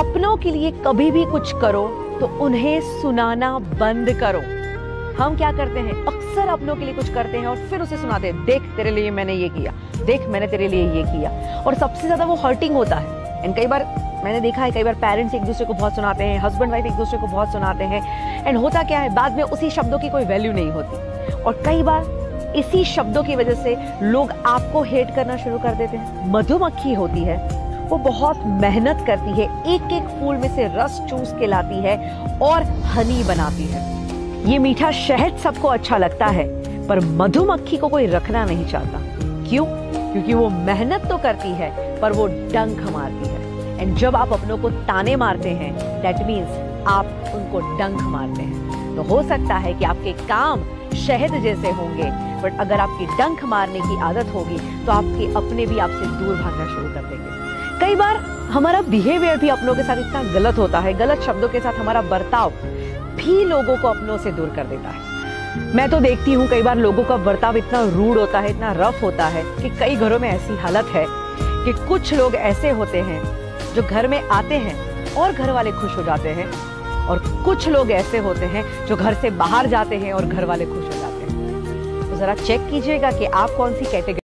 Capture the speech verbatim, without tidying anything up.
अपनों के लिए कभी भी कुछ करो तो उन्हें सुनाना बंद करो। हम क्या करते हैं, अक्सर अपनों के लिए कुछ करते हैं और फिर उसे सुनाते हैं, देख तेरे लिए मैंने ये किया, देख मैंने तेरे लिए ये किया। और सबसे ज्यादा वो हर्टिंग होता है। एंड कई बार मैंने देखा है, कई बार पेरेंट्स एक दूसरे को बहुत सुनाते हैं, हस्बैंड वाइफ एक दूसरे को बहुत सुनाते हैं। एंड होता क्या है, बाद में उसी शब्दों की कोई वैल्यू नहीं होती। और कई बार इसी शब्दों की वजह से लोग आपको हेट करना शुरू कर देते हैं। मधुमक्खी होती है, वो बहुत मेहनत करती है, एक एक फूल में से रस चूस के लाती है और हनी बनाती है। ये मीठा शहद सबको अच्छा लगता है, पर मधुमक्खी को कोई रखना नहीं चाहता। क्यों? क्योंकि वो मेहनत तो करती है पर वो डंक मारती है। एंड जब आप अपनों को ताने मारते हैं, दैट मीन्स आप उनको डंक मारते हैं। तो हो सकता है कि आपके काम शहद जैसे होंगे, बट अगर आपकी डंक मारने की आदत होगी तो आपके अपने भी आपसे दूर भागना शुरू कर देंगे। कई बार हमारा बिहेवियर भी अपनों के साथ इतना गलत होता है, गलत शब्दों के साथ हमारा बर्ताव भी लोगों को अपनों से दूर कर देता है। मैं तो देखती हूँ कई बार लोगों का बर्ताव इतना रूड होता है, इतना रफ होता है कि कई घरों में ऐसी हालत है कि कुछ लोग ऐसे होते हैं जो घर में आते हैं और घर वाले खुश हो जाते हैं, और कुछ लोग ऐसे होते हैं जो घर से बाहर जाते हैं और घर वाले खुश हो जाते हैं। तो जरा चेक कीजिएगा कि आप कौन सी कैटेगरी